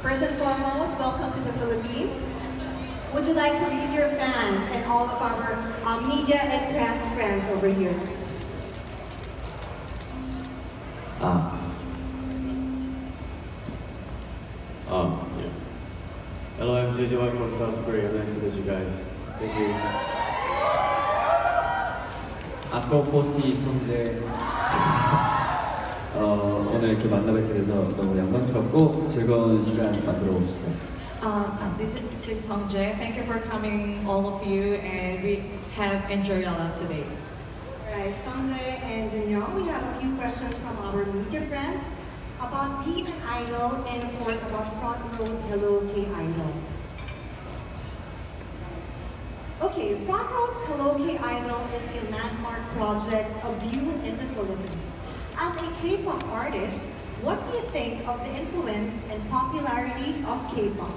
First and foremost, welcome to the Philippines. Would you like to greet your fans and all of our media and press friends over here? Yeah. Hello, I'm JJ from South Korea. Nice to meet you guys. Thank you. 아코포시 성재 오늘 이렇게 만나 뵙게 돼서 너무 영광스럽고 즐거운 시간 만들어 봅시다. This is Song Jae. Thank you for coming, all of you, and we have enjoyed a lot today. Alright, Sangjae and Jinyoung, we have a few questions from our media friends about being an idol and of course about Front Row's Hello K-Idol. Okay, Front Row's Hello K-Idol is a landmark project of you in the Philippines. As a K-pop artist, what do you think of the influence and popularity of K-pop?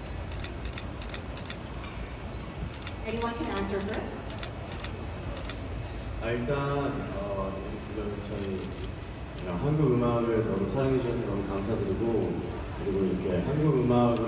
Anyone can answer first? 일단 저희 한국 음악을 너무 사랑해 주셔서 너무 감사드리고 그리고 이렇게 한국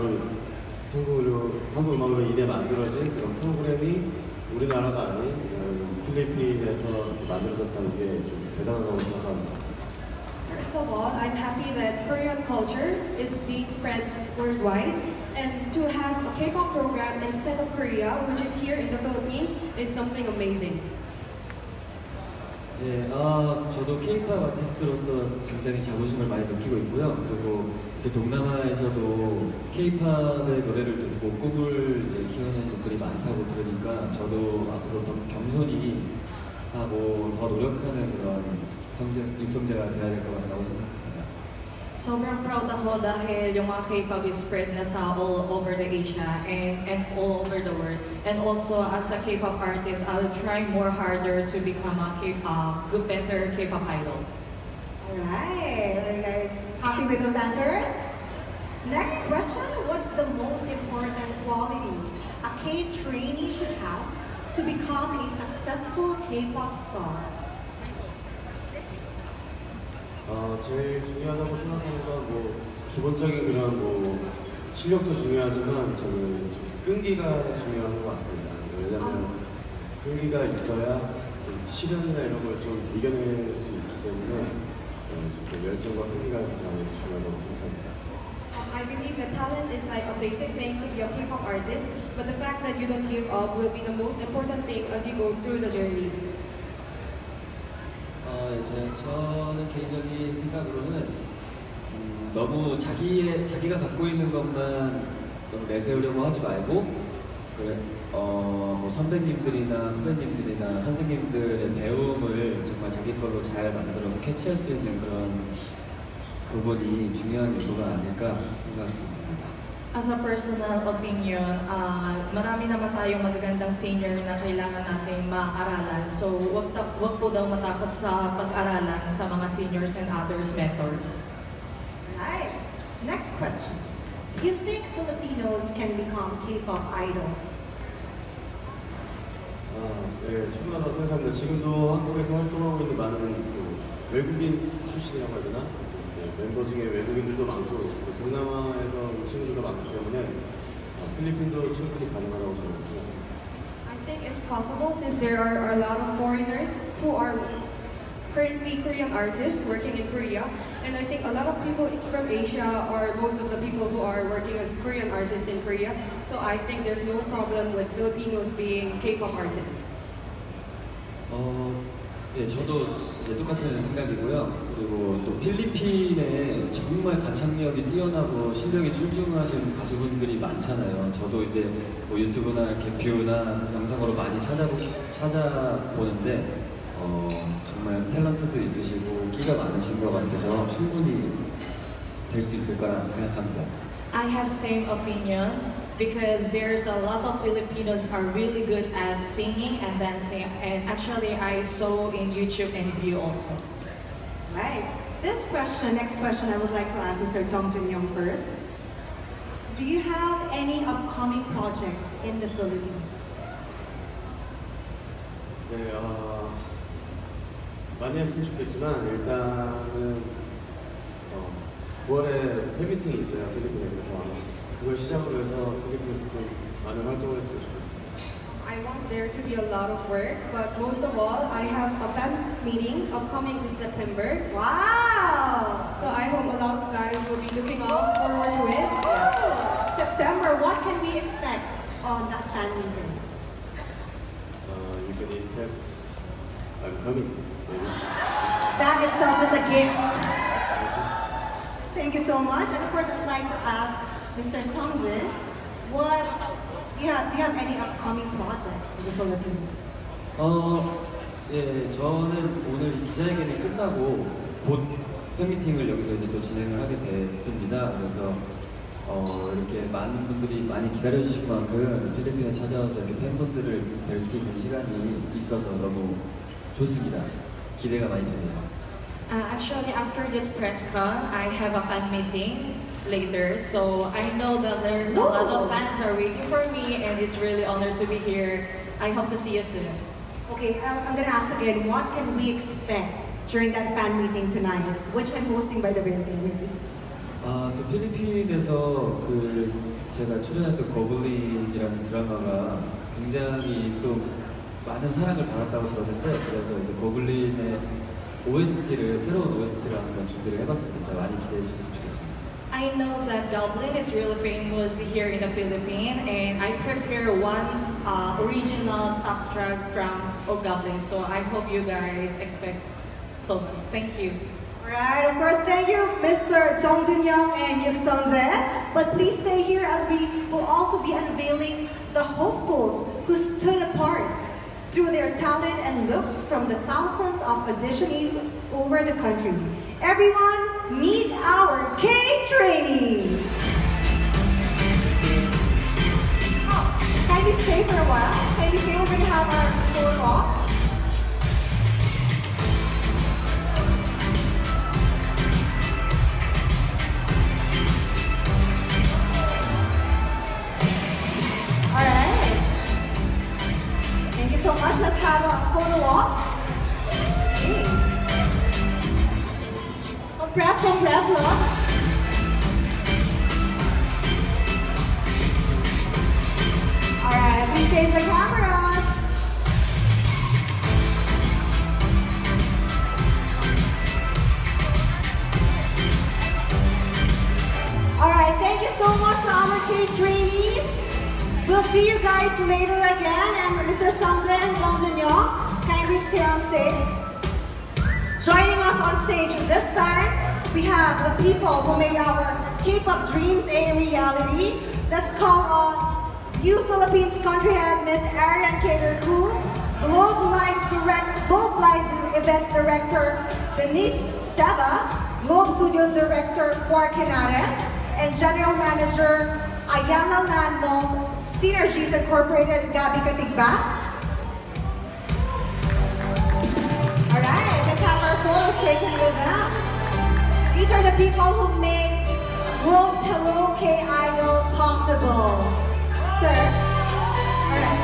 음악으로 인해 만들어진 그런 프로그램이 우리나라가 아닌 필리핀에서 만들어졌다는 게 좀 대단하다고 생각합니다. First of all, I'm happy that Korean culture is being spread worldwide, and to have a K-pop program instead of Korea, which is here in the Philippines, is something amazing. 예, 저도 K-pop 아티스트로서 굉장히 자부심을 많이 느끼고 있고요. 그리고 이렇게 동남아에서도 K-pop의 노래를 듣고 꿈을 이제 키우는 분들이 많다고 들으니까 저도 앞으로 더 겸손히 하고 더 노력하는 그런 육성재가 돼야 될 것 같다고 생각합니다. Sobrang proud ako dahil yung mga K-pop is spread na sa all over the Asia and all over the world. And also as a K-pop artist, I'll try more harder to become a good, better K-pop idol. Alright, guys, happy with those answers? Next question, what's the most important quality a K-trainee should have to become a successful K-pop star? 제일 중요하다고 생각하는 건 기본적인 그런 실력도 중요하지만 저는 좀 끈기가 중요한 것 같습니다. 왜냐하면 끈기가 있어야 시련이나 이런 걸 좀 이겨낼 수 있기 때문에 좀 열정과 끈기가 가장 중요하다고 생각합니다. I believe that talent is like a basic thing to be a K-pop artist, but the fact that you don't give up will be the most important thing as you go through the journey. 저는 개인적인 생각으로는 너무 자기가 갖고 있는 것만 너무 내세우려고 하지 말고 선배님들이나 후배님들이나 선생님들의 배움을 정말 자기 걸로 잘 만들어서 캐치할 수 있는 그런 부분이 중요한 요소가 아닐까 생각이 듭니다. As a personal opinion, marami naman tayong magagandang senior na kailangan nating maaralan. So, wag po daw matakot sa pag-aralan sa mga seniors and others mentors. Alright, next question. Do you think Filipinos can become K-pop idols? 네, 충분하다고 생각합니다. 지금도 한국에서 활동하고 있는 많은 외국인 출신이라고 해야 되나? 멤버 중에 외국인들도 많고 동남아에서 온 친구들도 많기 때문에 필리핀도 충분히 가능하다고 저는 생각합니다. I think it's possible since there are a lot of foreigners who are currently Korean artists working in Korea, and I think a lot of people from Asia are most of the people who are working as Korean artists in Korea. So I think there's no problem with Filipinos being K-pop artists. 예, 저도 이제 똑같은 생각이고요. 그리고 또 필리핀에 정말 가창력이 뛰어나고 실력이 출중하신 가수분들이 많잖아요. 저도 이제 유튜브나 개표나 영상으로 많이 찾아보는데 정말 탤런트도 있으시고 끼가 많으신 것 같아서 충분히 될 수 있을 거라 생각합니다. I have same opinion. Because there's a lot of Filipinos are really good at singing and dancing, and actually I saw in YouTube and View also. Right. Next question, I would like to ask Mr. Jung Jin-young first. Do you have any upcoming projects in the Philippines? 네, 많이 했으면 좋겠지만 일단은 9월에 팬미팅이 있어요, 필리핀에. 그래서 아마 그걸 시작으로 해서 필리핀에서 좀 많은 활동을 했으면 좋겠습니다. I want there to be a lot of work, but most of all, I have a fan meeting upcoming this September. Wow! So I hope a lot of guys will be looking out forward to it. September, what can we expect on that fan meeting? You can expect I'm coming. Maybe. That itself is a gift. Thank you so much. And of course, I'd like to ask Mr. Sungjae, do you have any upcoming projects in the Philippines? 예, 저는 오늘 이 기자회견이 끝나고 곧 팬미팅을 여기서 이제 또 진행을 하게 됐습니다. 그래서 이렇게 많은 분들이 많이 기다려주신 만큼 필리핀에 찾아와서 이렇게 팬분들을 뵐 수 있는 시간이 있어서 너무 좋습니다. 기대가 많이 되네요. Actually, after this press con, I have a fan meeting later, so I know that there's a lot of fans are waiting for me, and it's really honored to be here. I hope to see you soon. Okay, I'm gonna ask again, what can we expect during that fan meeting tonight, which I'm hosting by the way. 또 필리핀에서 제가 출연했던 거블린이라는 드라마가 굉장히 또 많은 사랑을 받았다고 들었는데, 그래서 이제 거블린의 OST를 새로운 OST를 한번 준비를 해봤습니다. 많이 기대해 주셨으면 좋겠습니다. I know that Goblin is really famous here in the Philippines, and I prepare one original soundtrack from Goblin, so I hope you guys expect so much. Thank you. Right, of course, thank you, Mr. Jung Jin-young and Yuk Sung-jae. But please stay here as we will also be unveiling the hopefuls who stood apart through their talent and looks from the thousands of auditionees over the country. Everyone, meet our K-trainees! Kindly stay for a while. Kindly stay, we're going to have our photo off. So much. Let's have a photo walk. Compress, look. Alright, please face the cameras. Alright, thank you so much to our K-trainees. We'll see you guys later again, and Mr. Sungjae and Jung Jin-young, kindly stay on stage. Joining us on stage this time, we have the people who made our K-pop dreams a reality. Let's call on U Philippines country head Miss Arian Cater-Koo, Globe Light Events Director Denise Seva, Globe Studios Director Quark Henares, and General Manager Ayala Land Malls Synergies Incorporated, Gabby Katigba. Alright, let's have our photos taken with them. These are the people who made Globe's Hello K-Idol possible. Sir? Alright.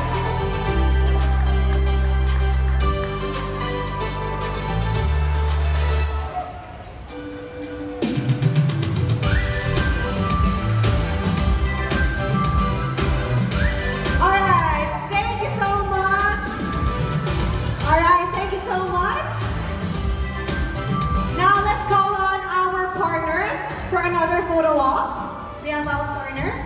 Another photo op. We have our partners.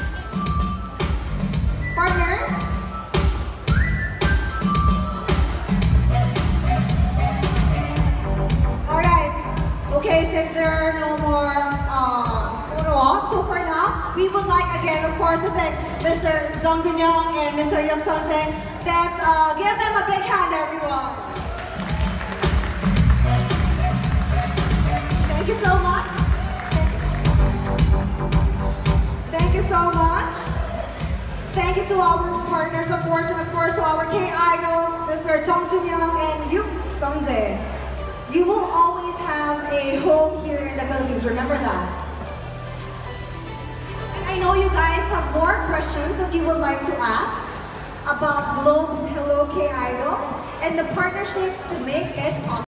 Alright. Okay, since there are no more photo ops, so for now, we would like again, of course, to thank Mr. Jung Jin-young and Mr. Yuk Sung-jae. Let's give them a big hand, everyone. Thank you so much. Thank you so much. Thank you to our partners, of course, and of course to our K-Idols, Mr. Jung Jin-young and Yuk Sung-jae. You will always have a home here in the Philippines, remember that. And I know you guys have more questions that you would like to ask about Globe's Hello K-Idol and the partnership to make it possible.